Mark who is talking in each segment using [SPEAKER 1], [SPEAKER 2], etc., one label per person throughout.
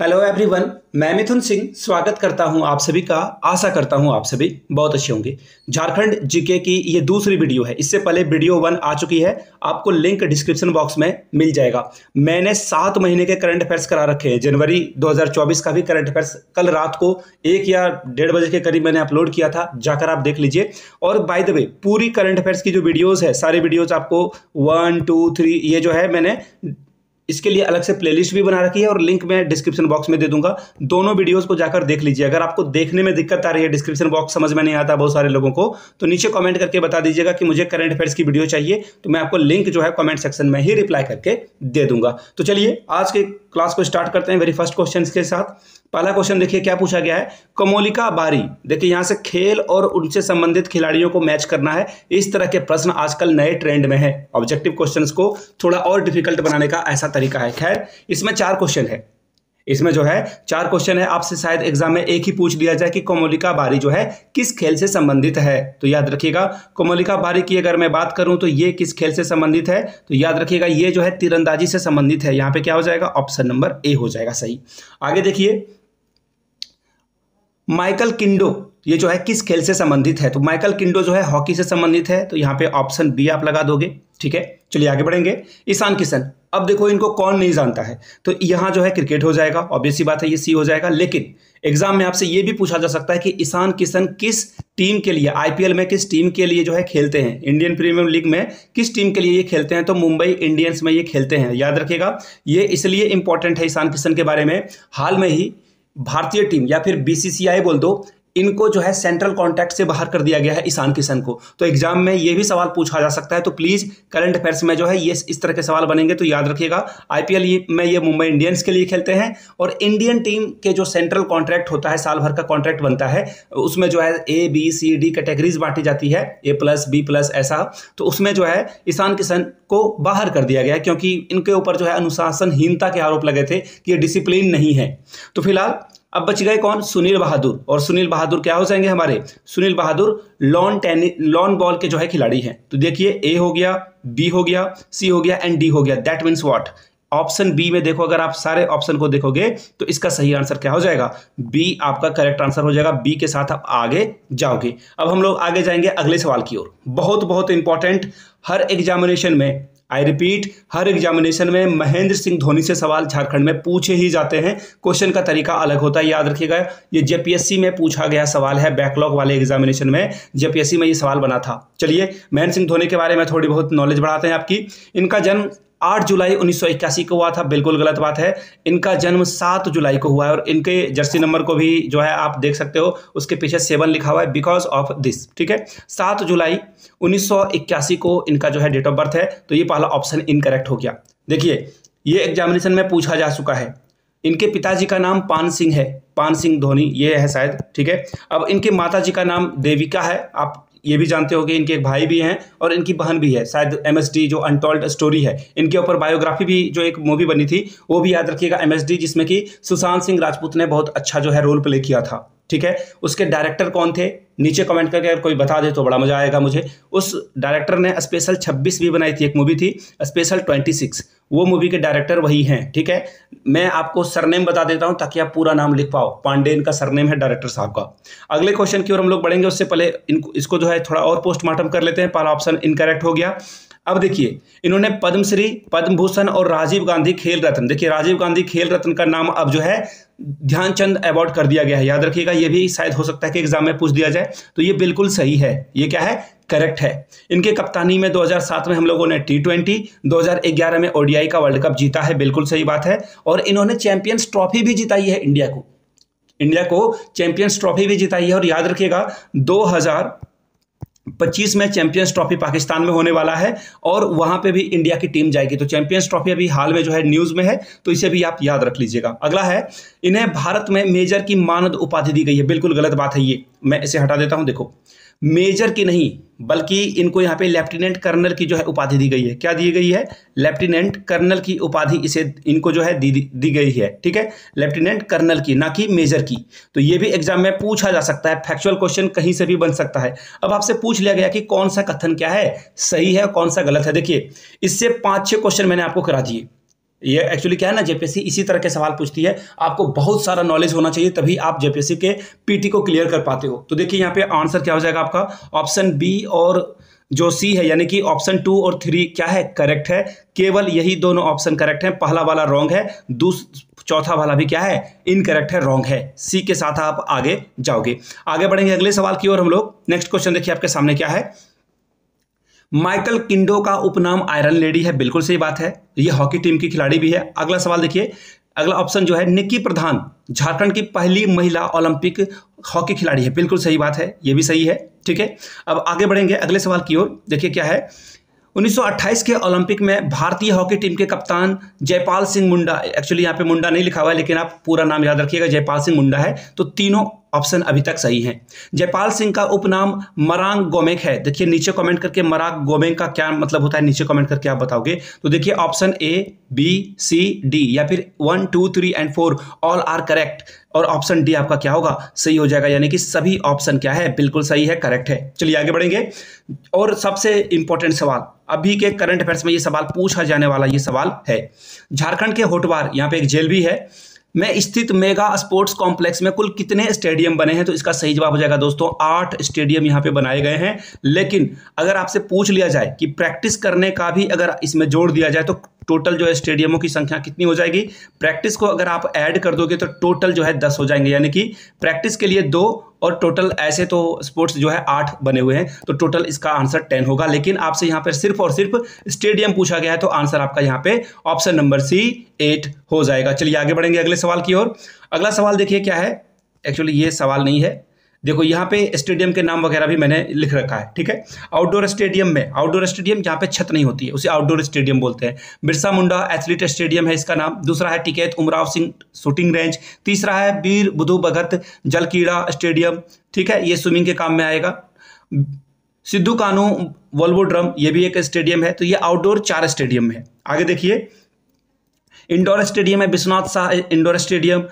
[SPEAKER 1] Hello everyone, मैं मिथुन सिंह स्वागत करता हूं आप सभी का। आशा करता हूं आप सभी बहुत अच्छे होंगे। झारखंड जीके की ये दूसरी वीडियो है। इससे पहले वीडियो 1 आ चुकी है, आपको लिंक डिस्क्रिप्शन बॉक्स में मिल जाएगा। मैंने 7 महीने के करंट अफेयर्स करा रखे हैं। जनवरी 2024 का भी करंट अफेयर्स कल रात को 1 या 1:30 बजे के करीब मैंने अपलोड किया था, जाकर आप देख लीजिए। और बाय द वे, पूरी करंट अफेयर्स की जो वीडियोज़ है, सारे वीडियोज़ आपको 1, 2, 3 ये जो है मैंने इसके लिए अलग से प्लेलिस्ट भी बना रखी है और लिंक मैं डिस्क्रिप्शन बॉक्स में दे दूंगा। दोनों वीडियोस को जाकर देख लीजिए। अगर आपको देखने में दिक्कत आ रही है, डिस्क्रिप्शन बॉक्स समझ में नहीं आता बहुत सारे लोगों को, तो नीचे कमेंट करके बता दीजिएगा कि मुझे करंट अफेयर्स की वीडियो चाहिए, तो मैं आपको लिंक जो है कमेंट सेक्शन में ही रिप्लाई करके दे दूंगा। तो चलिए आज के क्लास को स्टार्ट करते हैं वेरी फर्स्ट क्वेश्चन के साथ। पहला क्वेश्चन देखिए क्या पूछा गया है। कमोलिका बारी, देखिए यहां से खेल और उनसे संबंधित खिलाड़ियों को मैच करना है। इस तरह के प्रश्न आजकल नए ट्रेंड में है। ऑब्जेक्टिव क्वेश्चंस को थोड़ा और डिफिकल्ट बनाने का ऐसा तरीका है। खैर, इसमें 4 क्वेश्चन है। इसमें जो है 4 क्वेश्चन है। आपसे शायद एग्जाम में एक ही पूछ लिया जाए कि कमोलिका बारी जो है किस खेल से संबंधित है। तो याद रखिएगा, कमोलिका बारी की अगर मैं बात करूं तो ये किस खेल से संबंधित है, तो याद रखिएगा ये जो है तीरंदाजी से संबंधित है। यहां पे क्या हो जाएगा, ऑप्शन नंबर ए हो जाएगा सही। आगे देखिए, माइकल किंडो ये जो है किस खेल से संबंधित है, तो माइकल किंडो जो है हॉकी से संबंधित है, तो यहां पे ऑप्शन बी आप लगा दोगे। ठीक है, चलिए आगे बढ़ेंगे। ईशान किशन, अब देखो इनको कौन नहीं जानता है, तो यहां जो है क्रिकेट हो जाएगा, ऑब्वियस सी बात है, ये सी हो जाएगा। लेकिन एग्जाम में आपसे ये भी पूछा जा सकता है कि ईशान किशन किस टीम के लिए, आईपीएल में किस टीम के लिए जो है खेलते हैं, इंडियन प्रीमियर लीग में किस टीम के लिए ये खेलते हैं, तो मुंबई इंडियंस में ये खेलते हैं। याद रखिएगा, ये इसलिए इंपॉर्टेंट है ईशान किशन के बारे में। हाल में ही भारतीय टीम या फिर बीसीसीआई बोल दो, इनको जो है सेंट्रल कॉन्ट्रैक्ट से बाहर कर दिया गया है ईशान किशन को। तो एग्जाम में ये भी सवाल पूछा जा सकता है। तो प्लीज करंट अफेयर्स में जो है ये इस तरह के सवाल बनेंगे, तो याद रखिएगा आईपीएल में ये मुंबई इंडियंस के लिए खेलते हैं। और इंडियन टीम के जो सेंट्रल कॉन्ट्रैक्ट होता है, साल भर का कॉन्ट्रैक्ट बनता है, उसमें जो है A, B, C, D categories बांटी जाती है, A+, B+ ऐसा। तो उसमें जो है ईशान किशन को बाहर कर दिया गया क्योंकि इनके ऊपर जो है अनुशासनहीनता के आरोप लगे थे कि ये डिसिप्लिन नहीं है। तो फिलहाल अब बच गए कौन, सुनील बहादुर। और सुनील बहादुर क्या हो जाएंगे हमारे, सुनील बहादुर लॉन बॉल के जो है खिलाड़ी हैं। तो देखिए ए हो गया, बी हो गया, सी हो गया एंड डी हो गया। That means what, option B में देखो, अगर आप सारे ऑप्शन को देखोगे तो इसका सही आंसर क्या हो जाएगा, बी आपका करेक्ट आंसर हो जाएगा। बी के साथ आप आगे जाओगे। अब हम लोग आगे जाएंगे अगले सवाल की ओर। बहुत बहुत इंपॉर्टेंट, हर एग्जामिनेशन में, आई रिपीट, हर एग्जामिनेशन में महेंद्र सिंह धोनी से सवाल झारखंड में पूछे ही जाते हैं। क्वेश्चन का तरीका अलग होता है, याद रखिएगा। ये जेपीएससी में पूछा गया सवाल है, बैकलॉग वाले एग्जामिनेशन में जेपीएससी में ये सवाल बना था। चलिए महेंद्र सिंह धोनी के बारे में थोड़ी बहुत नॉलेज बढ़ाते हैं आपकी। इनका जन्म 8 जुलाई 1981 को हुआ था, बिल्कुल गलत बात है। इनका जन्म 7 जुलाई को हुआ है और इनके जर्सी नंबर को भी जो है आप देख सकते हो, उसके पीछे 7 लिखा हुआ है, बिकॉज ऑफ दिस। ठीक है, 7 जुलाई 1981 को इनका जो है डेट ऑफ बर्थ है। तो ये पहला ऑप्शन इनकरेक्ट हो गया। देखिए ये एग्जामिनेशन में पूछा जा चुका है। इनके पिताजी का नाम पान सिंह है, पान सिंह धोनी ये है शायद। ठीक है, अब इनके माता जी का नाम देविका है, आप ये भी जानते हो कि इनके एक भाई भी हैं और इनकी बहन भी है शायद। MSD जो अनटोल्ड स्टोरी है, इनके ऊपर बायोग्राफी भी जो एक मूवी बनी थी वो भी याद रखिएगा, MSD, जिसमें कि सुशांत सिंह राजपूत ने बहुत अच्छा जो है रोल प्ले किया था। ठीक है, उसके डायरेक्टर कौन थे, नीचे कमेंट करके अगर कोई बता दे तो बड़ा मजा आएगा मुझे। उस डायरेक्टर ने स्पेशल 26 भी बनाई थी, एक मूवी थी स्पेशल 26, वो मूवी के डायरेक्टर वही हैं। ठीक है, मैं आपको सरनेम बता देता हूं ताकि आप पूरा नाम लिख पाओ। पांडे इनका सरनेम है डायरेक्टर साहब का। अगले क्वेश्चन की ओर हम लोग बढ़ेंगे, उससे पहले इसको जो है थोड़ा और पोस्टमार्टम कर लेते हैं। पहला ऑप्शन इनकरेक्ट हो गया। अब देखिए इन्होंने पद्मश्री, पद्म भूषण और राजीव गांधी खेल रत्न, देखिए राजीव गांधी खेल रत्न का नाम अब जो है ध्यानचंद अवार्ड कर दिया गया है। याद रखिएगा, ये भी शायद हो सकता है कि एग्जाम में पूछ दिया जाए, तो ये बिल्कुल सही है। ये क्या है, करेक्ट है। इनके कप्तानी में 2007 में हम लोगों ने T20, 2011 में ODI का वर्ल्ड कप जीता है, बिल्कुल सही बात है। और इन्होंने चैंपियंस ट्रॉफी भी जिताई है, इंडिया को चैंपियंस ट्रॉफी भी जिताई है। और याद रखिएगा 2025 में चैंपियंस ट्रॉफी पाकिस्तान में होने वाला है और वहां पे भी इंडिया की टीम जाएगी। तो चैंपियंस ट्रॉफी अभी हाल में जो है न्यूज में है, तो इसे भी आप याद रख लीजिएगा। अगला है, इन्हें भारत में मेजर की मानद उपाधि दी गई है, बिल्कुल गलत बात है ये, मैं इसे हटा देता हूं। देखो मेजर की नहीं बल्कि इनको यहाँ पे लेफ्टिनेंट कर्नल की जो है उपाधि दी गई है। क्या दी गई है, लेफ्टिनेंट कर्नल की उपाधि इसे इनको जो है दी गई है। ठीक है, लेफ्टिनेंट कर्नल की, ना कि मेजर की। तो ये भी एग्जाम में पूछा जा सकता है, फैक्चुअल क्वेश्चन कहीं से भी बन सकता है। अब आपसे पूछ लिया गया कि कौन सा कथन क्या है, सही है कौन सा गलत है। देखिए इससे 5-6 क्वेश्चन मैंने आपको करा दिए। ये एक्चुअली क्या है ना, जेपीएससी इसी तरह के सवाल पूछती है। आपको बहुत सारा नॉलेज होना चाहिए, तभी आप जेपीएससी के पीटी को क्लियर कर पाते हो। तो देखिए यहाँ पे आंसर क्या हो जाएगा आपका, ऑप्शन बी और जो सी है, यानी कि ऑप्शन 2 और 3 क्या है, करेक्ट है। केवल यही दोनों ऑप्शन करेक्ट है, पहला वाला रॉन्ग है, चौथा वाला भी क्या है, इनकरेक्ट है, रॉन्ग है। सी के साथ आप आगे जाओगे। आगे बढ़ेंगे अगले सवाल की ओर हम लोग। नेक्स्ट क्वेश्चन देखिए आपके सामने क्या है, माइकल किंडो का उपनाम आयरन लेडी है, बिल्कुल सही बात है, ये हॉकी टीम की खिलाड़ी भी है। अगला सवाल देखिए, अगला ऑप्शन जो है, निक्की प्रधान झारखंड की पहली महिला ओलंपिक हॉकी खिलाड़ी है, बिल्कुल सही बात है, ये भी सही है। ठीक है, अब आगे बढ़ेंगे अगले सवाल की ओर। देखिए क्या है, 1928 के ओलंपिक में भारतीय हॉकी टीम के कप्तान जयपाल सिंह मुंडा, एक्चुअली यहाँ पे मुंडा नहीं लिखा हुआ है, लेकिन आप पूरा नाम याद रखिएगा, जयपाल सिंह मुंडा है। तो तीनों ऑप्शन अभी तक सही हैं। जयपाल सिंह का उपनाम मरांग गोमेक है। देखिए नीचे कमेंट करके मरांग गोमेक का क्या मतलब होता है, नीचे कमेंट करके आप बताओगे। तो देखिए option A, B, C, D या फिर 1, 2, 3 एंड 4 ऑल आर करेक्ट, और ऑप्शन डी आपका क्या होगा, सही हो जाएगा। यानी कि सभी ऑप्शन क्या है, बिल्कुल सही है, करेक्ट है। चलिए आगे बढ़ेंगे। और सबसे इंपॉर्टेंट सवाल, अभी के करंट अफेयर्स में ये सवाल पूछा जाने वाला ये सवाल है, झारखंड के होटवार, यहाँ पे एक जेल भी है, में स्थित मेगा स्पोर्ट्स कॉम्प्लेक्स में कुल कितने स्टेडियम बने हैं। तो इसका सही जवाब हो जाएगा दोस्तों 8 स्टेडियम यहाँ पे बनाए गए हैं। लेकिन अगर आपसे पूछ लिया जाए कि प्रैक्टिस करने का भी अगर इसमें जोड़ दिया जाए तो टोटल जो है स्टेडियमों की संख्या कितनी हो जाएगी, प्रैक्टिस को अगर आप ऐड कर दोगे तो टोटल जो है 10 हो जाएंगे। यानी कि प्रैक्टिस के लिए 2 और टोटल ऐसे तो स्पोर्ट्स जो है 8 बने हुए हैं, तो टोटल इसका आंसर 10 होगा। लेकिन आपसे यहाँ पर सिर्फ और सिर्फ स्टेडियम पूछा गया है, तो आंसर आपका यहाँ पे ऑप्शन नंबर सी 8 हो जाएगा। चलिए आगे बढ़ेंगे अगले सवाल की ओर। अगला सवाल देखिए क्या है, एक्चुअली ये सवाल नहीं है, देखो यहाँ पे स्टेडियम के नाम वगैरह भी मैंने लिख रखा है। ठीक है, आउटडोर स्टेडियम में, आउटडोर स्टेडियम जहाँ पे छत नहीं होती है उसे आउटडोर स्टेडियम बोलते हैं। बिरसा मुंडा एथलीट स्टेडियम है इसका नाम। दूसरा है टिकैत उमराव सिंह शूटिंग रेंज। तीसरा है वीर बुधु भगत जलकीड़ा स्टेडियम, ठीक है, ये स्विमिंग के काम में आएगा। सिद्धू कानू वोल्वोड्रम, ये भी एक स्टेडियम है। तो ये आउटडोर 4 स्टेडियम है। आगे देखिए, इंडोर स्टेडियम है Vishwanath Shah indoor stadium,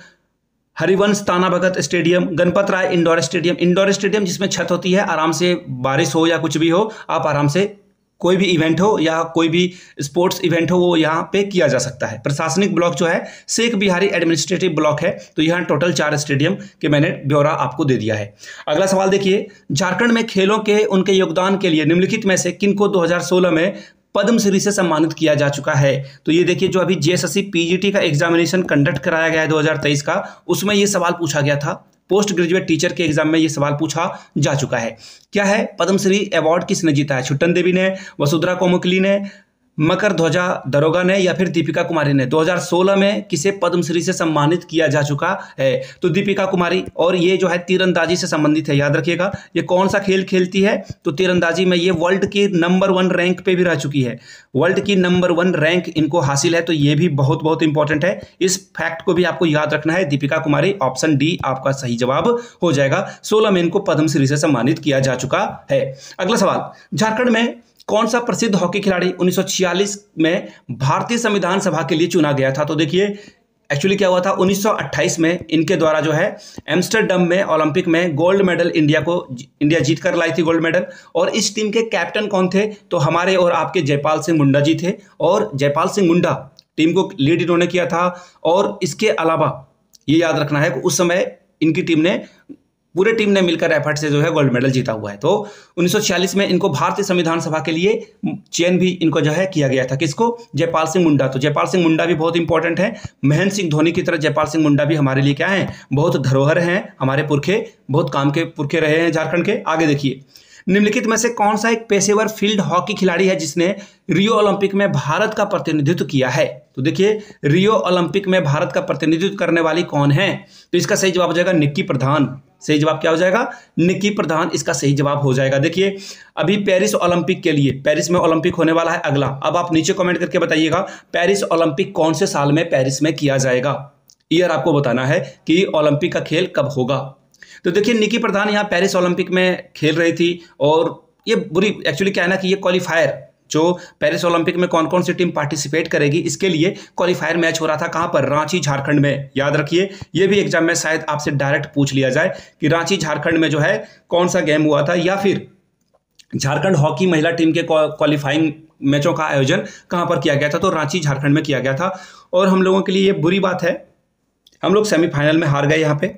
[SPEAKER 1] Harivansh Tana Bhagat stadium, Ganpat Rai indoor stadium. Indoor stadium जिसमें छत होती है, आराम से बारिश हो या कुछ भी हो, आप आराम से कोई भी इवेंट हो या कोई भी स्पोर्ट्स इवेंट हो वो यहाँ पे किया जा सकता है। प्रशासनिक ब्लॉक जो है शेख बिहारी एडमिनिस्ट्रेटिव ब्लॉक है। तो यहाँ टोटल 4 स्टेडियम के मैंने ब्यौरा आपको दे दिया है। अगला सवाल देखिए, झारखंड में खेलों के उनके योगदान के लिए निम्नलिखित में से किनको 2016 में पद्मश्री से सम्मानित किया जा चुका है। तो ये देखिए, जो अभी जेएसएससी पीजीटी का एग्जामिनेशन कंडक्ट कराया गया है 2023 का, उसमें ये सवाल पूछा गया था। पोस्ट ग्रेजुएट टीचर के एग्जाम में ये सवाल पूछा जा चुका है। क्या है, पद्मश्री अवार्ड किसने जीता है, छुट्टन देवी ने, वसुंधरा कोमुकली ने, मकर ध्वजा दरोगा ने या फिर दीपिका कुमारी ने। 2016 में किसे पद्मश्री से सम्मानित किया जा चुका है, तो दीपिका कुमारी। और ये जो है तीरंदाजी से संबंधित है, याद रखिएगा। ये कौन सा खेल खेलती है, तो तीरंदाजी में ये वर्ल्ड की नंबर 1 रैंक पे भी रह चुकी है, वर्ल्ड की नंबर 1 रैंक इनको हासिल है। तो ये भी बहुत बहुत इंपॉर्टेंट है, इस फैक्ट को भी आपको याद रखना है। दीपिका कुमारी, ऑप्शन डी आपका सही जवाब हो जाएगा। 16 में इनको पद्मश्री से सम्मानित किया जा चुका है। अगला सवाल, झारखंड में कौन सा प्रसिद्ध हॉकी खिलाड़ी 1946 में भारतीय संविधान सभा के लिए चुना गया था। तो देखिए एक्चुअली क्या हुआ था, 1928 में इनके द्वारा जो है एम्स्टरडम में ओलंपिक में गोल्ड मेडल इंडिया जीत कर लाई थी गोल्ड मेडल। और इस टीम के कैप्टन कौन थे, तो हमारे और आपके जयपाल सिंह मुंडा जी थे। और जयपाल सिंह मुंडा टीम को लीड इन्होंने किया था। और इसके अलावा ये याद रखना है कि उस समय इनकी टीम ने, पूरे टीम ने मिलकर एफर्ट से जो है गोल्ड मेडल जीता हुआ है। तो 1946 में इनको भारतीय संविधान सभा के लिए चयन भी इनको जो है किया गया था। किसको, जयपाल सिंह मुंडा। तो जयपाल सिंह मुंडा भी बहुत इंपॉर्टेंट है। महेंद्र सिंह धोनी की तरह जयपाल सिंह मुंडा भी हमारे लिए क्या है, बहुत धरोहर हैं, हमारे पुरखे, बहुत काम के पुरखे रहे हैं झारखंड के। आगे देखिए, निम्नलिखित में से कौन सा एक पेशेवर फील्ड हॉकी खिलाड़ी है जिसने रियो ओलंपिक में भारत का प्रतिनिधित्व किया है। तो देखिए, रियो ओलंपिक में भारत का प्रतिनिधित्व करने वाली कौन है, तो इसका सही जवाब हो जाएगा निक्की प्रधान। सही जवाब क्या हो जाएगा, निक्की प्रधान इसका सही जवाब हो जाएगा। देखिए अभी पेरिस ओलंपिक के लिए, पेरिस में ओलंपिक होने वाला है अगला। अब आप नीचे कमेंट करके बताइएगा पेरिस ओलंपिक कौन से साल में पेरिस में किया जाएगा। ईयर आपको बताना है कि ओलंपिक का खेल कब होगा। तो देखिए निक्की प्रधान यहाँ पेरिस ओलंपिक में खेल रही थी। और ये बुरी एक्चुअली क्या है ना कि ये क्वालिफायर, जो पेरिस ओलंपिक में कौन कौन सी टीम पार्टिसिपेट करेगी, इसके लिए क्वालिफायर मैच हो रहा था। कहाँ पर, रांची झारखंड में। याद रखिए, ये भी एग्जाम में शायद आपसे डायरेक्ट पूछ लिया जाए कि रांची झारखंड में जो है कौन सा गेम हुआ था, या फिर झारखंड हॉकी महिला टीम के क्वालिफाइंग मैचों का आयोजन कहाँ पर किया गया था, तो रांची झारखंड में किया गया था। और हम लोगों के लिए ये बुरी बात है, हम लोग सेमीफाइनल में हार गए यहाँ पे।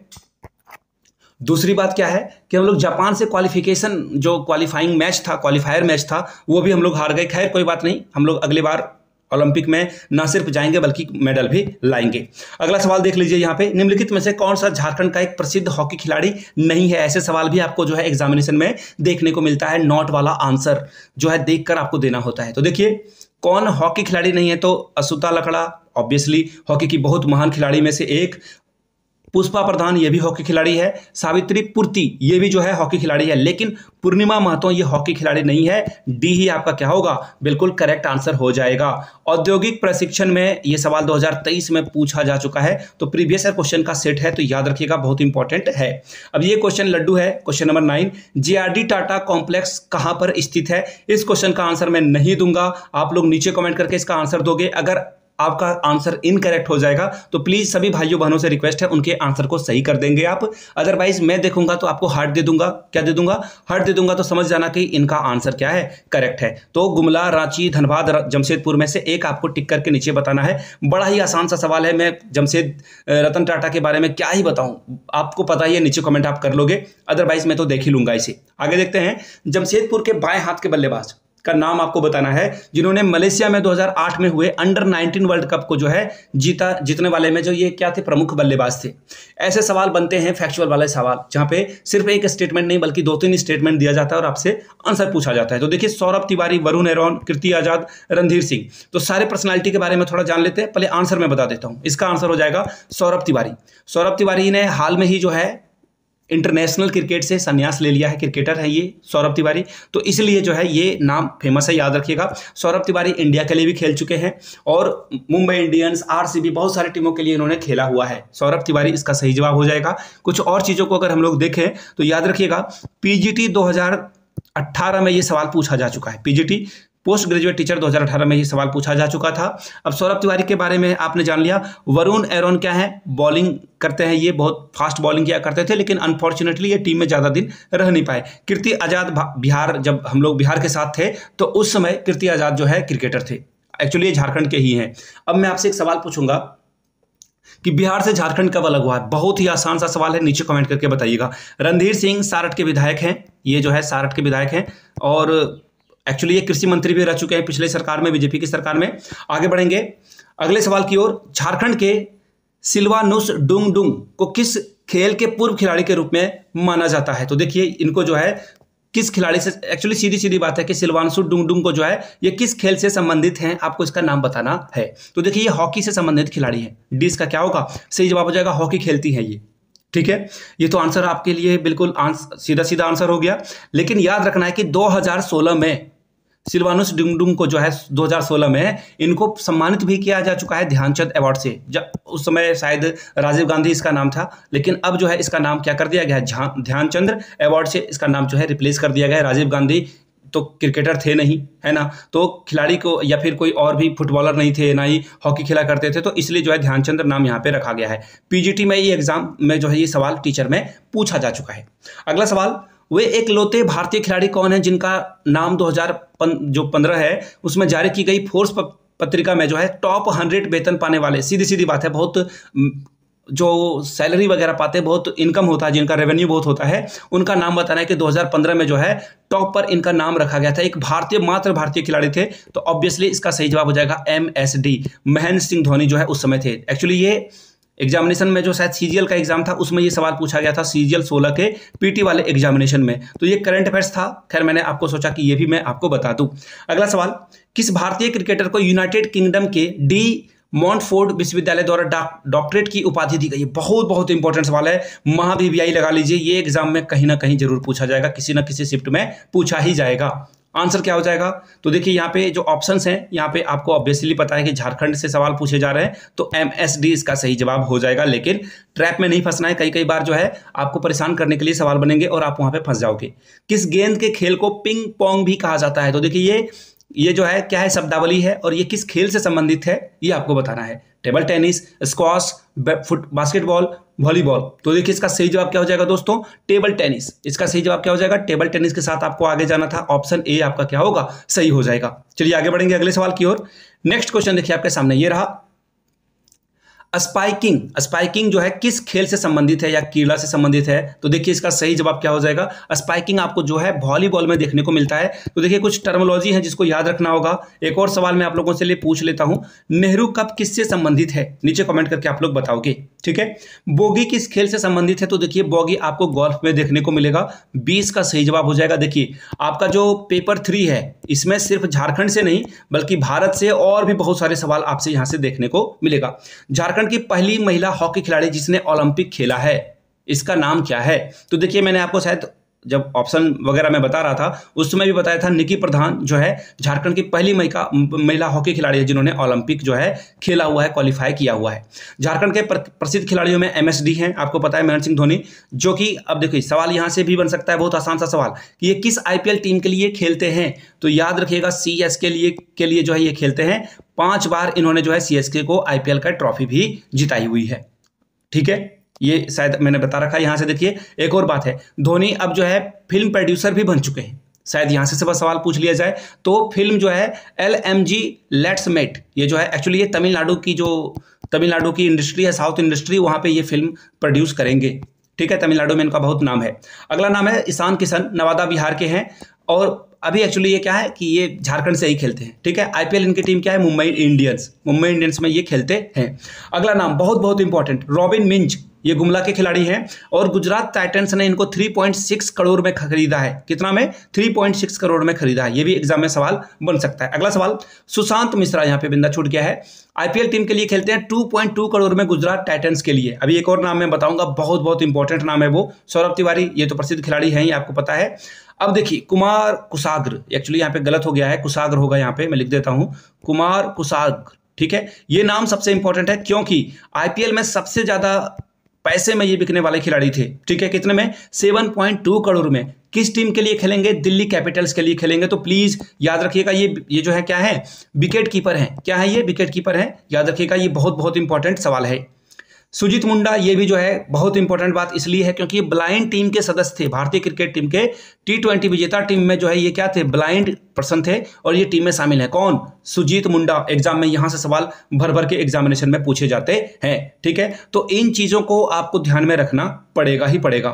[SPEAKER 1] दूसरी बात क्या है कि हम लोग जापान से क्वालिफिकेशन जो क्वालिफाइंग मैच था, क्वालिफायर मैच था, वो भी हम लोग हार गए। खैर कोई बात नहीं, हम लोग अगली बार ओलंपिक में ना सिर्फ जाएंगे बल्कि मेडल भी लाएंगे। अगला सवाल देख लीजिए यहाँ पे, निम्नलिखित में से कौन सा झारखंड का एक प्रसिद्ध हॉकी खिलाड़ी नहीं है। ऐसे सवाल भी आपको जो है एग्जामिनेशन में देखने को मिलता है। नॉट वाला आंसर जो है देखकर आपको देना होता है। तो देखिए कौन हॉकी खिलाड़ी नहीं है, तो असूता लकड़ा ऑब्वियसली हॉकी की बहुत महान खिलाड़ी में से एक। पुष्पा प्रधान ये भी हॉकी खिलाड़ी है। सावित्री पूर्ति ये भी जो है हॉकी खिलाड़ी है, लेकिन पूर्णिमा महतो ये हॉकी खिलाड़ी नहीं है। डी ही आपका क्या होगा, बिल्कुल करेक्ट आंसर हो जाएगा। औद्योगिक प्रशिक्षण में ये सवाल 2023 में पूछा जा चुका है, तो प्रीवियस ईयर क्वेश्चन का सेट है, तो याद रखिएगा, बहुत इंपॉर्टेंट है। अब ये क्वेश्चन लड्डू है, question number 9, JRD Tata complex कहां पर स्थित है। इस क्वेश्चन का आंसर मैं नहीं दूंगा, आप लोग नीचे कमेंट करके इसका आंसर दोगे। अगर आपका आंसर इनकरेक्ट हो जाएगा तो प्लीज सभी भाइयों बहनों से रिक्वेस्ट है उनके आंसर को सही कर देंगे आप। अदरवाइज मैं देखूंगा तो आपको हार्ट दे दूंगा। क्या दे दूंगा, हार्ट दे दूंगा, तो समझ जाना कि इनका आंसर क्या है, करेक्ट है। तो गुमला, रांची, धनबाद, जमशेदपुर में से एक आपको टिक करके नीचे बताना है। बड़ा ही आसान सा सवाल है, मैं जमशेद रतन टाटा के बारे में क्या ही बताऊं, आपको पता ही है, नीचे कमेंट आप कर लोगे, अदरवाइज मैं तो देख ही लूंगा इसे। आगे देखते हैं, जमशेदपुर के बाएं हाथ के बल्लेबाज का नाम आपको बताना है जिन्होंने मलेशिया में 2008 में हुए अंडर 19 वर्ल्ड कप को जो है जीतने वाले में जो ये क्या थे, प्रमुख बल्लेबाज थे। ऐसे सवाल बनते हैं फैक्चुअल वाले सवाल, जहां पे सिर्फ एक स्टेटमेंट नहीं बल्कि 2-3 स्टेटमेंट दिया जाता है और आपसे आंसर पूछा जाता है। तो देखिए सौरभ तिवारी, वरुण एरोन, कीर्ति आजाद, रणधीर सिंह, तो सारे पर्सनालिटी के बारे में थोड़ा जान लेते हैं। पहले आंसर मैं बता देता हूं, इसका आंसर हो जाएगा सौरभ तिवारी। सौरभ तिवारी ने हाल में ही जो है इंटरनेशनल क्रिकेट से संन्यास ले लिया है, क्रिकेटर है ये सौरभ तिवारी, तो इसलिए जो है ये नाम फेमस है, याद रखिएगा। सौरभ तिवारी इंडिया के लिए भी खेल चुके हैं और मुंबई इंडियंस, आरसीबी, बहुत सारी टीमों के लिए इन्होंने खेला हुआ है। सौरभ तिवारी इसका सही जवाब हो जाएगा। कुछ और चीज़ों को अगर हम लोग देखें तो याद रखिएगा, पीजीटी 2018 में ये सवाल पूछा जा चुका है। पीजीटी पोस्ट ग्रेजुएट टीचर 2018 में ये सवाल पूछा जा चुका था। अब सौरभ तिवारी के बारे में आपने जान लिया। वरुण एरोन क्या है, बॉलिंग करते हैं, ये बहुत फास्ट बॉलिंग किया करते थे, लेकिन अनफॉर्चुनेटली ये टीम में ज़्यादा दिन रह नहीं पाए। कीर्ति आजाद बिहार, जब हम लोग बिहार के साथ थे तो उस समय कीर्ति आजाद जो है क्रिकेटर थे, एक्चुअली ये झारखंड के ही हैं। अब मैं आपसे एक सवाल पूछूंगा कि बिहार से झारखंड कब अलग हुआ है, बहुत ही आसान सा सवाल है, नीचे कमेंट करके बताइएगा। रणधीर सिंह सारठ के विधायक हैं, ये जो है सारठ के विधायक हैं और एक्चुअली ये कृषि मंत्री भी रह चुके हैं पिछले सरकार में, बीजेपी की सरकार में। आगे बढ़ेंगे अगले सवाल की ओर। झारखंड के सिल्वानुस डुंगडुंग को किस खेल के पूर्व खिलाड़ी के रूप में माना जाता है। तो देखिए इनको जो है किस खिलाड़ी से, एक्चुअली सीधी सीधी बात है कि सिल्वानुस डुंगडुंग को जो है ये किस खेल से संबंधित हैं, आपको इसका नाम बताना है। तो देखिए ये हॉकी से संबंधित खिलाड़ी है। डी इसका क्या होगा, सही जवाब हो जाएगा, हॉकी खेलती है ये। ठीक है, ये तो आंसर आपके लिए बिल्कुल सीधा सीधा आंसर हो गया। लेकिन याद रखना है कि 2016 में सिल्वानुस डुंगडुंग को जो है 2016 में इनको सम्मानित भी किया जा चुका है ध्यानचंद अवार्ड से। जब उस समय शायद राजीव गांधी इसका नाम था, लेकिन अब जो है इसका नाम क्या कर दिया गया है, ध्यानचंद अवार्ड से इसका नाम जो है रिप्लेस कर दिया गया है। राजीव गांधी तो क्रिकेटर थे नहीं, है ना, तो खिलाड़ी को या फिर कोई और भी फुटबॉलर नहीं थे, ना ही हॉकी खेला करते थे, तो इसलिए जो है ध्यानचंद नाम यहाँ पे रखा गया है। पीजीटी में ये एग्जाम में जो है ये सवाल टीचर में पूछा जा चुका है। अगला सवाल, वे एकलौते भारतीय खिलाड़ी कौन है जिनका नाम 2015 है उसमें जारी की गई फोर्स पत्रिका में जो है टॉप 100 वेतन पाने वाले, सीधी सीधी बात है, बहुत जो सैलरी वगैरह पाते हैं, बहुत इनकम होता है, जिनका रेवेन्यू बहुत होता है, उनका नाम बताना है कि 2015 में जो है टॉप पर इनका नाम रखा गया था। एक भारतीय, मात्र भारतीय खिलाड़ी थे, तो ऑब्वियसली इसका सही जवाब हो जाएगा MSD, महेंद्र सिंह धोनी जो है उस समय थे। एक्चुअली ये एग्जामिनेशन में जो शायद सीजीएल का एग्जाम था उसमें ये सवाल पूछा गया था, सीजीएल 16 के पीटी वाले एग्जामिनेशन में, तो ये करंट अफेयर्स था। खैर मैंने आपको सोचा कि ये भी मैं आपको बता दूं। अगला सवाल, किस भारतीय क्रिकेटर को यूनाइटेड किंगडम के डी मॉन्टफोर्ड विश्वविद्यालय द्वारा डॉक्टरेट की उपाधि दी गई? बहुत बहुत इंपॉर्टेंट सवाल है, महा VVI लगा लीजिए, ये एग्जाम में कहीं ना कहीं जरूर पूछा जाएगा, किसी ना किसी शिफ्ट में पूछा ही जाएगा। आंसर क्या हो जाएगा, तो देखिए यहाँ पे जो ऑप्शंस हैं, यहाँ पे आपको ऑब्वियसली पता है कि झारखंड से सवाल पूछे जा रहे हैं, तो MSD इसका सही जवाब हो जाएगा। लेकिन ट्रैप में नहीं फंसना है, कई बार जो है आपको परेशान करने के लिए सवाल बनेंगे और आप वहाँ पे फंस जाओगे। किस गेंद के खेल को पिंग पोंग भी कहा जाता है? तो देखिए ये जो है क्या है, शब्दावली है और ये किस खेल से संबंधित है ये आपको बताना है। Table tennis, squash, basketball, volleyball. तो देखिए इसका सही जवाब क्या हो जाएगा दोस्तों, टेबल टेनिस। इसका सही जवाब क्या हो जाएगा, टेबल टेनिस के साथ आपको आगे जाना था, ऑप्शन ए आपका क्या होगा, सही हो जाएगा। चलिए आगे बढ़ेंगे अगले सवाल की ओर। नेक्स्ट क्वेश्चन देखिए आपके सामने ये रहा, स्पाइकिंग। स्पाइकिंग जो है किस खेल से संबंधित है या क्रीड़ा से संबंधित है? तो देखिए इसका सही जवाब क्या हो जाएगा, स्पाइकिंग आपको जो है वॉलीबॉल में देखने को मिलता है। तो देखिए कुछ टर्मिनोलॉजी है जिसको याद रखना होगा। एक और सवाल मैं आप लोगों से लिए पूछ लेता हूं, नेहरू कप किससे संबंधित है? नीचे कमेंट करके आप लोग बताओगे, ठीक है। बोगी किस खेल से संबंधित है? तो देखिए बोगी आपको गोल्फ में देखने को मिलेगा। 20 का सही जवाब हो जाएगा। देखिए आपका जो पेपर 3 है इसमें सिर्फ झारखंड से नहीं बल्कि भारत से और भी बहुत सारे सवाल आपसे यहां से देखने को मिलेगा। झारखंड की पहली महिला हॉकी खिलाड़ी जिसने ओलंपिक खेला है, इसका नाम क्या है? तो देखिए मैंने आपको शायद जब ऑप्शन वगैरह मैं बता रहा था उस समय भी बताया था, निकी प्रधान जो है झारखंड की पहली महिला हॉकी खिलाड़ी है जिन्होंने ओलंपिक जो है खेला हुआ है, क्वालिफाई किया हुआ है। झारखंड के प्रसिद्ध खिलाड़ियों में MSD हैं, आपको पता है महेंद्र सिंह धोनी, जो कि अब देखिए सवाल यहां से भी बन सकता है, बहुत आसान सा सवाल कि ये किस IPL टीम के लिए खेलते हैं? तो याद रखिएगा CSK के लिए जो है ये खेलते हैं। 5 बार इन्होंने जो है CSK को IPL का ट्रॉफी भी जिताई हुई है, ठीक है। ये शायद मैंने बता रखा है। यहां से देखिए एक और बात है, धोनी अब जो है फिल्म प्रोड्यूसर भी बन चुके हैं। शायद यहां से सवाल पूछ लिया जाए तो फिल्म जो है LMG लेट्स मेट, ये जो है एक्चुअली ये तमिलनाडु की इंडस्ट्री है, साउथ इंडस्ट्री, वहां पे ये फिल्म प्रोड्यूस करेंगे, ठीक है। तमिलनाडु में इनका बहुत नाम है। अगला नाम है ईशान किशन, नवादा बिहार के हैं और अभी एक्चुअली ये क्या है कि ये झारखंड से ही खेलते हैं, ठीक है। IPL इनकी टीम क्या है, मुंबई इंडियंस में ये खेलते हैं। अगला नाम बहुत बहुत इंपॉर्टेंट, रॉबिन मिंज, ये गुमला के खिलाड़ी हैं और गुजरात टाइटंस ने इनको 3.6 करोड़ में खरीदा है। कितना में? 3.6 करोड़ में खरीदा है। ये भी एग्जाम में सवाल बन सकता है। अगला सवाल, सुशांत मिश्रा, यहाँ पे बिंदा छूट गया है, IPL टीम के लिए खेलते हैं 2.2 करोड़ में गुजरात टाइटंस के लिए। अभी एक और नाम मैं बताऊंगा, बहुत बहुत इंपॉर्टेंट नाम है वो, सौरभ तिवारी, ये तो प्रसिद्ध खिलाड़ी हैं, ये आपको पता है। अब देखिए कुमार कुसाग्र, एक्चुअली यहाँ पे गलत हो गया है, कुसाग्र होगा, यहाँ पे मैं लिख देता हूं कुमार कुसाग्र, ठीक है। ये नाम सबसे इंपॉर्टेंट है क्योंकि IPL में सबसे ज्यादा पैसे में ये बिकने वाले खिलाड़ी थे, ठीक है। कितने में? 7.2 करोड़ में। किस टीम के लिए खेलेंगे? दिल्ली कैपिटल्स के लिए खेलेंगे। तो प्लीज याद रखिएगा ये जो है क्या है, विकेट कीपर है। क्या है ये? विकेट कीपर है, याद रखिएगा, ये बहुत बहुत इंपॉर्टेंट सवाल है। सुजीत मुंडा, ये भी जो है बहुत इंपॉर्टेंट बात इसलिए है क्योंकि ये ब्लाइंड टीम के सदस्य थे, भारतीय क्रिकेट टीम के T20 विजेता टीम में जो है ये क्या थे, ब्लाइंड पर्सन थे और ये टीम में शामिल है। कौन? सुजीत मुंडा। एग्जाम में यहां से सवाल भर भर के एग्जामिनेशन में पूछे जाते हैं, ठीक है। तो इन चीजों को आपको ध्यान में रखना पड़ेगा ही पड़ेगा।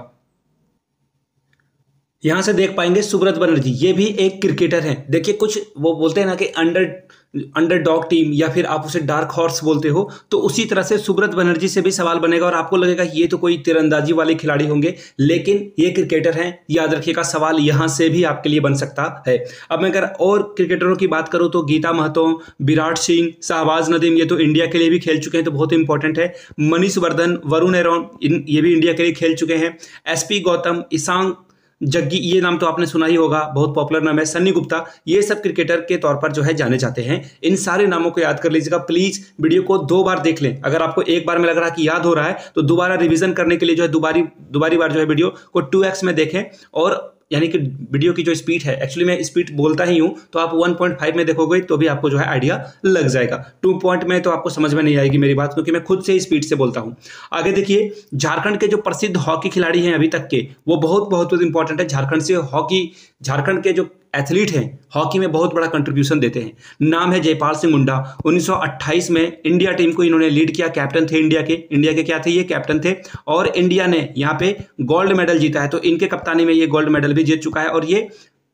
[SPEAKER 1] यहां से देख पाएंगे सुब्रत बनर्जी, ये भी एक क्रिकेटर हैं। देखिए कुछ वो बोलते हैं ना कि अंडरडॉग टीम या फिर आप उसे डार्क हॉर्स बोलते हो, तो उसी तरह से सुब्रत बनर्जी से भी सवाल बनेगा और आपको लगेगा ये तो कोई तीरंदाजी वाले खिलाड़ी होंगे, लेकिन ये क्रिकेटर हैं, याद रखिएगा। सवाल यहां से भी आपके लिए बन सकता है। अब मैं अगर और क्रिकेटरों की बात करूं तो गीता महतो, विराट सिंह, शहबाज नदीम, ये तो इंडिया के लिए भी खेल चुके हैं, तो बहुत इंपॉर्टेंट है। मनीष वर्धन, वरुण एरोन, ये भी इंडिया के लिए खेल चुके हैं। SP गौतम, ईशांग जग्गी, ये नाम तो आपने सुना ही होगा, बहुत पॉपुलर नाम है। सन्नी गुप्ता, ये सब क्रिकेटर के तौर पर जो है जाने जाते हैं। इन सारे नामों को याद कर लीजिएगा। प्लीज वीडियो को 2 बार देख लें। अगर आपको एक बार में लग रहा है कि याद हो रहा है तो दोबारा रिवीजन करने के लिए जो है दोबारी बार जो है वीडियो को 2x में देखें, और यानी कि वीडियो की जो स्पीड है, एक्चुअली मैं स्पीड बोलता ही हूं, तो आप 1.5 में देखोगे तो भी आपको जो है आइडिया लग जाएगा। 2 पॉइंट में तो आपको समझ में नहीं आएगी मेरी बात, क्योंकि मैं खुद से स्पीड से बोलता हूं। आगे देखिए, झारखंड के जो प्रसिद्ध हॉकी खिलाड़ी हैं अभी तक के, वो बहुत बहुत इंपॉर्टेंट है। झारखंड के जो एथलीट हैं हॉकी में बहुत बड़ा कंट्रीब्यूशन देते हैं। नाम है जयपाल सिंह मुंडा। 1928 में इंडिया टीम को इन्होंने लीड किया, कैप्टन थे इंडिया के क्या थे, ये कैप्टन थे, और इंडिया ने यहाँ पे गोल्ड मेडल जीता है। तो इनके कप्तानी में ये गोल्ड मेडल भी जीत चुका है और ये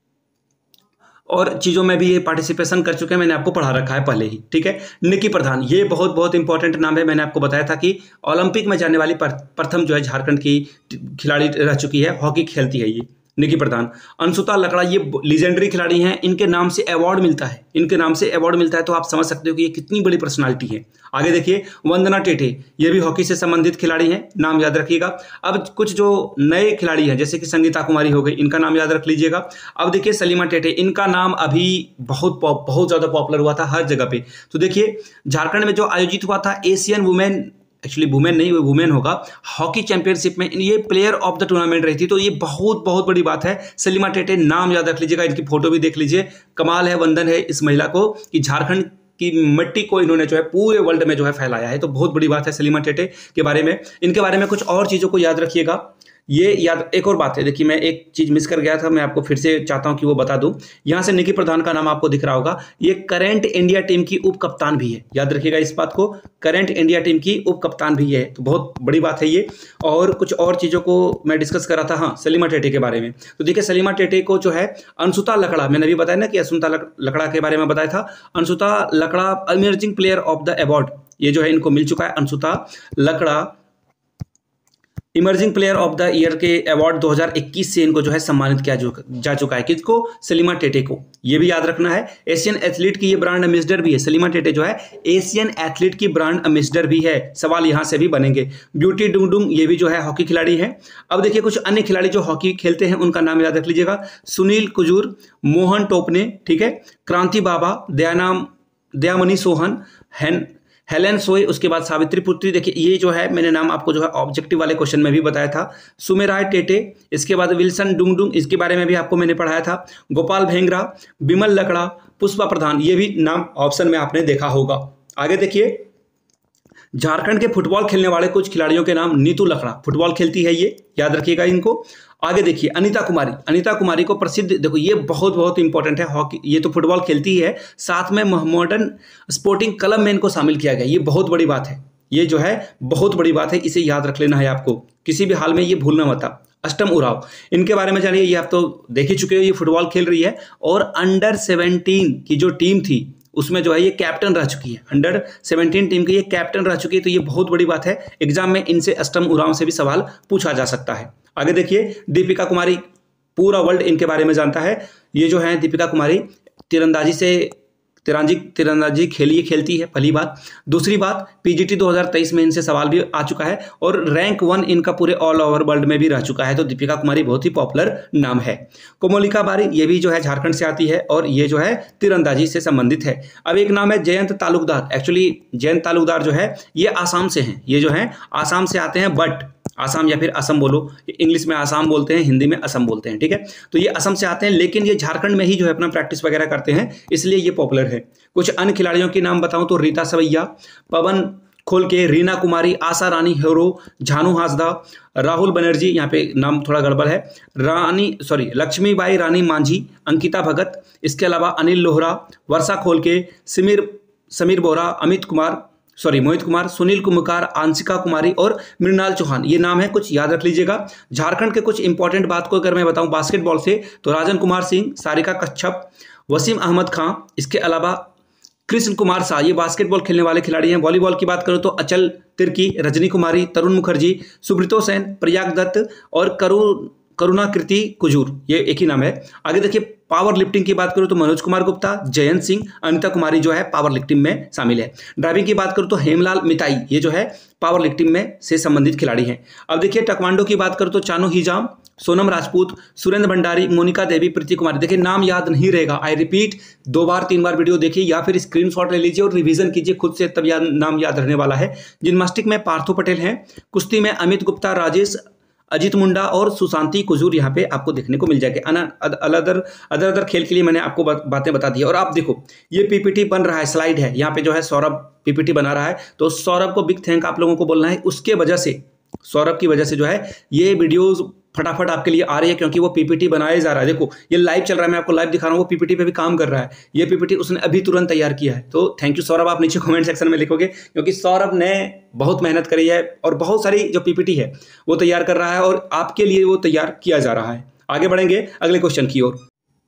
[SPEAKER 1] और चीज़ों में भी ये पार्टिसिपेशन कर चुके हैं, मैंने आपको पढ़ा रखा है पहले ही, ठीक है। निकी प्रधान, ये बहुत बहुत इंपॉर्टेंट नाम है। मैंने आपको बताया था कि ओलंपिक में जाने वाली प्रथम जो है झारखंड की खिलाड़ी रह चुकी है, हॉकी खेलती है ये निकी प्रधान। अंशुता लकड़ा, ये लीजेंडरी खिलाड़ी हैं, इनके नाम से अवार्ड मिलता है, तो आप समझ सकते हो कि ये कितनी बड़ी पर्सनालिटी है। आगे देखिए, वंदना टेटे, ये भी हॉकी से संबंधित खिलाड़ी हैं, नाम याद रखिएगा। अब कुछ जो नए खिलाड़ी हैं जैसे कि संगीता कुमारी हो गई, इनका नाम याद रख लीजिएगा। अब देखिए सलीमा टेटे, इनका नाम अभी बहुत ज़्यादा पॉपुलर हुआ था हर जगह पे। तो देखिए झारखंड में जो आयोजित हुआ था एशियन वुमेन, एक्चुअली वुमेन नहीं, वो वुमेन होगा, हॉकी चैंपियनशिप में ये प्लेयर ऑफ द टूर्नामेंट रही थी। तो ये बहुत बहुत बड़ी बात है। सलीमा टेटे नाम याद रख लीजिएगा, इनकी फोटो भी देख लीजिए। कमाल है, वंदन है इस महिला को कि झारखंड की मिट्टी को इन्होंने जो है पूरे वर्ल्ड में जो है फैलाया है। तो बहुत बड़ी बात है सलीमा टेटे के बारे में। इनके बारे में कुछ और चीज़ों को याद रखिएगा। ये याद, एक और बात है, देखिए मैं एक चीज़ मिस कर गया था, मैं आपको फिर से चाहता हूं कि वो बता दूं। यहां से निकी प्रधान का नाम आपको दिख रहा होगा, ये करंट इंडिया टीम की उप कप्तान भी है, याद रखिएगा इस बात को, करंट इंडिया टीम की उप कप्तान भी है। तो बहुत बड़ी बात है ये। और कुछ और चीज़ों को मैं डिस्कस कर रहा था, हाँ, सलीमा टेटे के बारे में। तो देखिए सलीमा टेटे को जो है अंशुता लकड़ा, मैंने अभी बताया ना कि अंशुता लकड़ा के बारे में बताया था, Anshuta Lakra emerging player of the award, ये जो है इनको मिल चुका है। Anshuta Lakra emerging player of the year के अवार्ड 2021 से इनको जो है सम्मानित किया जा चुका है। किसको? सलीमा टेटे को। ये भी याद रखना है। एशियन एथलीट की ये ब्रांड एम्बेसडर भी है। सलीमा टेटे जो है एशियन एथलीट की ब्रांड एम्बेसडर भी है। सवाल यहां से भी बनेंगे। ब्यूटी डुंगडुंग ये भी जो है हॉकी खिलाड़ी है। अब देखिए कुछ अन्य खिलाड़ी जो हॉकी खेलते हैं उनका नाम याद रख लीजिएगा। सुनील कुजूर, मोहन टोपने, ठीक है, क्रांति बाबा, दयामणि सोहन, हेलेन सोय, उसके बाद सावित्री पुत्री, देखिए ये जो है मैंने नाम आपको जो है ऑब्जेक्टिव वाले क्वेश्चन में भी बताया था। सुमेराय टेटे, इसके बाद विल्सन डुंगडुंग, इसके बारे में भी आपको मैंने पढ़ाया था। गोपाल भेंगरा, बिमल लकड़ा, पुष्पा प्रधान, ये भी नाम ऑप्शन में आपने देखा होगा। आगे देखिए झारखंड के फुटबॉल खेलने वाले कुछ खिलाड़ियों के नाम। नीतू लकड़ा फुटबॉल खेलती है, ये याद रखिएगा इनको। आगे देखिए अनीता कुमारी को प्रसिद्ध, देखो ये बहुत बहुत इंपॉर्टेंट है, हॉकी, ये तो फुटबॉल खेलती है, साथ में मॉडर्न स्पोर्टिंग क्लब में इनको शामिल किया गया। ये बहुत बड़ी बात है, ये जो है बहुत बड़ी बात है, इसे याद रख लेना है आपको, किसी भी हाल में ये भूलना मत। अष्टम उराव, इनके बारे में जानिए, ये आप तो देख ही चुके हो, ये फुटबॉल खेल रही है और अंडर 17 की जो टीम थी उसमें जो है ये कैप्टन रह चुकी है। अंडर 17 टीम की ये कैप्टन रह चुकी है। तो ये बहुत बड़ी बात है, एग्जाम में इनसे अष्टम उराव से भी सवाल पूछा जा सकता है। आगे देखिए दीपिका कुमारी, पूरा वर्ल्ड इनके बारे में जानता है। ये जो है दीपिका कुमारी तीरंदाजी खेलती है, पहली बात। दूसरी बात पीजीटी 2023 में इनसे सवाल भी आ चुका है और रैंक 1 इनका पूरे ऑल ओवर वर्ल्ड में भी रह चुका है। तो दीपिका कुमारी बहुत ही पॉपुलर नाम है। कोमोलिका बारी, ये भी जो है झारखंड से आती है और ये जो है तीरंदाजी से संबंधित है। अब एक नाम है जयंत तालुकदार। एक्चुअली जयंत तालुकदार जो है ये आसाम से हैं, ये जो है आसाम से आते हैं, बट आसाम या फिर असम बोलो, इंग्लिश में आसाम बोलते हैं, हिंदी में असम बोलते हैं, ठीक है। तो ये असम से आते हैं लेकिन ये झारखंड में ही जो है अपना प्रैक्टिस वगैरह करते हैं, इसलिए ये पॉपुलर है। कुछ अन्य खिलाड़ियों के नाम बताऊं तो रीता सवैया, पवन खोलके, रीना कुमारी, आशा रानी हेरो, झानू हांसदा, राहुल बनर्जी, यहाँ पे नाम थोड़ा गड़बड़ है, लक्ष्मीबाई रानी मांझी, अंकिता भगत, इसके अलावा अनिल लोहरा, वर्षा खोलके, समीर बोरा, मोहित कुमार, सुनील कुमकार, आंशिका कुमारी और मृणाल चौहान, ये नाम है, कुछ याद रख लीजिएगा। झारखंड के कुछ इंपॉर्टेंट बात को अगर मैं बताऊं बास्केटबॉल से तो राजन कुमार सिंह, सारिका कच्छप, वसीम अहमद खां, इसके अलावा कृष्ण कुमार शाह, ये बास्केटबॉल खेलने वाले खिलाड़ी हैं। वॉलीबॉल की बात करूं तो अचल तिर्की, रजनी कुमारी, तरुण मुखर्जी, सुब्रतो सेन, प्रयाग दत्त और करुणाकृति कुजूर, ये एक ही नाम है। आगे देखिए पावर लिफ्टिंग की बात करूं तो मनोज कुमार गुप्ता, जयंत सिंह, अनिता कुमारी जो है पावर लिफ्टिंग में शामिल है। ड्राइविंग की बात करूं तो हेमलाल मिताई, ये जो है पावर लिफ्टिंग में से संबंधित खिलाड़ी हैं। अब देखिए टकवांडो की बात करूं तो चानू हिजाम, सोनम राजपूत, सुरेंद्र भंडारी, मोनिका देवी, प्रीति कुमारी। देखिए नाम याद नहीं रहेगा, I repeat 2 bar 3 bar video देखिए या फिर स्क्रीनशॉट ले लीजिए और रिवीजन कीजिए खुद से, तब नाम याद रहने वाला है। जिम्नास्टिक में पार्थो पटेल हैं, कुश्ती में अमित गुप्ता, राजेश, अजीत मुंडा और सुशांति कुजूर यहाँ पे आपको देखने को मिल जाएगा। अदर खेल के लिए मैंने आपको बातें बता दी। और आप देखो ये पीपीटी बन रहा है, स्लाइड है, यहाँ पे जो है सौरभ पीपीटी बना रहा है, तो सौरभ को बिग थैंक आप लोगों को बोलना है। उसके वजह से, सौरभ की वजह से जो है ये वीडियोस फटाफट आपके लिए आ रही है, क्योंकि वो पीपीटी बनाया जा रहा है। देखो ये लाइव चल रहा है, मैं आपको लाइव दिखा रहा हूँ, वो पीपीटी पे भी काम कर रहा है। ये पीपीटी उसने अभी तुरंत तैयार किया है। तो थैंक यू सौरभ, आप नीचे कमेंट सेक्शन में लिखोगे, क्योंकि सौरभ ने बहुत मेहनत करी है और बहुत सारी जो पीपीटी है वो तैयार कर रहा है और आपके लिए वो तैयार किया जा रहा है। आगे बढ़ेंगे अगले क्वेश्चन की ओर।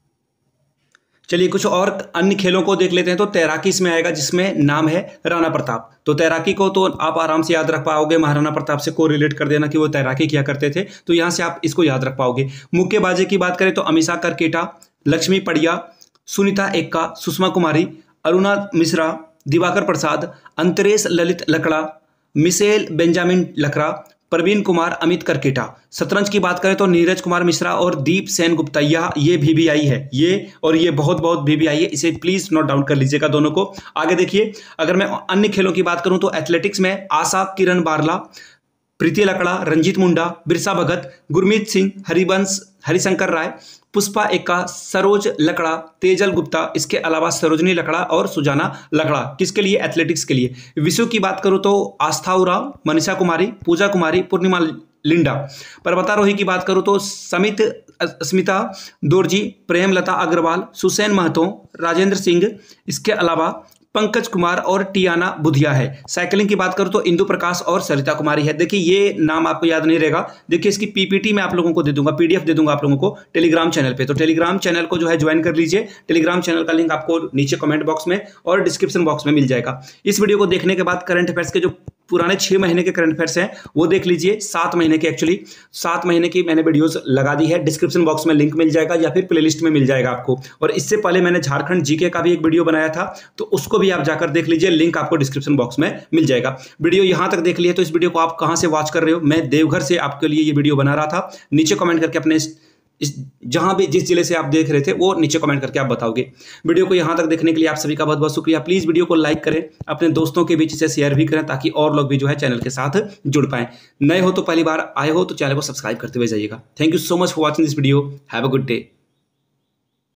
[SPEAKER 1] चलिए कुछ और अन्य खेलों को देख लेते हैं। तो तैराकी इसमें आएगा, जिसमें नाम है राणा प्रताप। तो तैराकी को तो आप आराम से याद रख पाओगे, महाराणा प्रताप से को रिलेट कर देना कि वो तैराकी किया करते थे, तो यहाँ से आप इसको याद रख पाओगे। मुक्केबाजी की बात करें तो अमीषा करकेटा, लक्ष्मी पड़िया, सुनीता एक्का, सुषमा कुमारी, अरुणा मिश्रा, दिवाकर प्रसाद, अंतरेश ललित लकड़ा, मिशेल बेंजामिन लकड़ा, प्रवीण कुमार, अमित करकेटा। शतरंज की बात करें तो नीरज कुमार मिश्रा और दीप सेन गुप्ता, ये VVI है, ये और ये बहुत VVI है, इसे प्लीज नोट डाउन कर लीजिएगा दोनों को। आगे देखिए अगर मैं अन्य खेलों की बात करूं तो एथलेटिक्स में आशा किरण बारला, प्रीति लकड़ा, रंजीत मुंडा, बिरसा भगत, गुरमीत सिंह, हरिशंकर राय, पुष्पा एक्का, सरोज लकड़ा, तेजल गुप्ता, इसके अलावा सरोजनी लकड़ा और सुजाना लकड़ा। किसके लिए? एथलेटिक्स के लिए। विशु की बात करूं तो आस्था उरांव, मनीषा कुमारी, पूजा कुमारी, पूर्णिमा लिंडा। पर्वतारोही की बात करूं तो स्मिता दोरजी, प्रेमलता अग्रवाल, सुसैन महतो, राजेंद्र सिंह, इसके अलावा पंकज कुमार और टियाना बुधिया है। साइकिलिंग की बात करूं तो इंदु प्रकाश और सरिता कुमारी है। देखिए ये नाम आपको याद नहीं रहेगा, देखिए इसकी पीपीटी मैं आप लोगों को दे दूंगा, पीडीएफ दे दूंगा आप लोगों को टेलीग्राम चैनल पे। तो टेलीग्राम चैनल को जो है ज्वाइन कर लीजिए। टेलीग्राम चैनल का लिंक आपको नीचे कमेंट बॉक्स में और डिस्क्रिप्शन बॉक्स में मिल जाएगा। इस वीडियो को देखने के बाद करंट अफेयर्स के जो पुराने 6 महीने के करंट अफेयर्स हैं वो देख लीजिए। 7 महीने के, एक्चुअली 7 महीने की मैंने वीडियोस लगा दी है, डिस्क्रिप्शन बॉक्स में लिंक मिल जाएगा या फिर प्लेलिस्ट में मिल जाएगा आपको। और इससे पहले मैंने झारखंड जीके का भी एक वीडियो बनाया था, तो उसको भी आप जाकर देख लीजिए, लिंक आपको डिस्क्रिप्शन बॉक्स में मिल जाएगा। वीडियो यहां तक देख लिए तो इस वीडियो को आप कहां से वॉच कर रहे हो? मैं देवघर से आपके लिए ये वीडियो बना रहा था। नीचे कमेंट करके अपने जहां भी जिस जिले से आप देख रहे थे वो नीचे कमेंट करके आप बताओगे। वीडियो को यहां तक देखने के लिए आप सभी का बहुत बहुत शुक्रिया। प्लीज वीडियो को लाइक करें, अपने दोस्तों के बीच इसे शेयर भी करें ताकि और लोग भी जो है चैनल के साथ जुड़ पाएं। नए हो तो पहली बार आए हो तो चैनल को सब्सक्राइब करते हुए जाइएगा। Thank you so much for watching this video. Have a good day.